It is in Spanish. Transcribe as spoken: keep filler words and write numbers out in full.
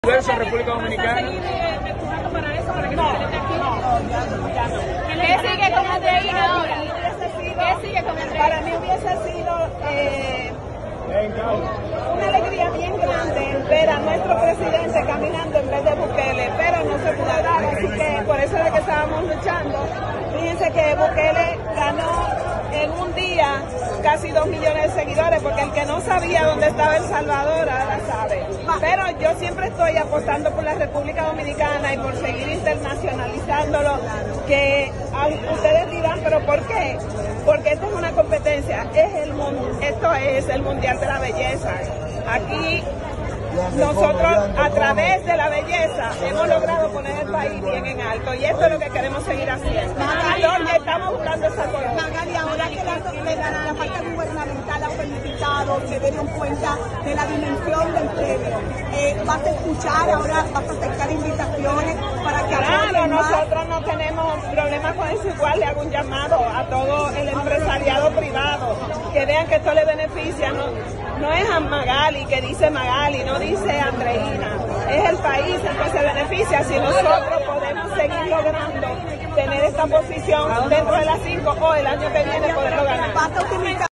Universo, República Dominicana. ¿Qué sigue con Andreina ahora? ¿Qué sigue con Andreina? Para mí hubiese sido eh, una alegría bien grande ver a nuestro presidente caminando en vez de Bukele, pero no se pudo dar, así que por eso es que estábamos luchando. Fíjense que Bukele ganó en un día casi dos millones de seguidores, porque el que no sabía dónde estaba El Salvador ahora sabe. Pero yo siempre estoy apostando por la República Dominicana y por seguir internacionalizándolo, que ustedes dirán, ¿pero por qué? Porque esta es una competencia, es el esto es el Mundial de la Belleza. Aquí nosotros, a través de la belleza, hemos logrado poner el país bien en alto, y esto es lo que queremos seguir haciendo. Entonces, estamos buscando esa cosa. Magali, ahora que la, la, la parte gubernamental ha felicitado, se dieron cuenta de la dimensión del premio, eh, ¿vas a escuchar ahora, vas a aceptar invitaciones para que Claro, nosotros no tenemos problemas con eso. Igual le hago un llamado a todo el empresariado privado, que vean que esto le beneficia, no, no es a Magali, que dice Magali, no dice Andreina, es el país el que se beneficia si nosotros podemos seguir logrando tener esta posición dentro de las cinco o el año que viene poderlo ganar.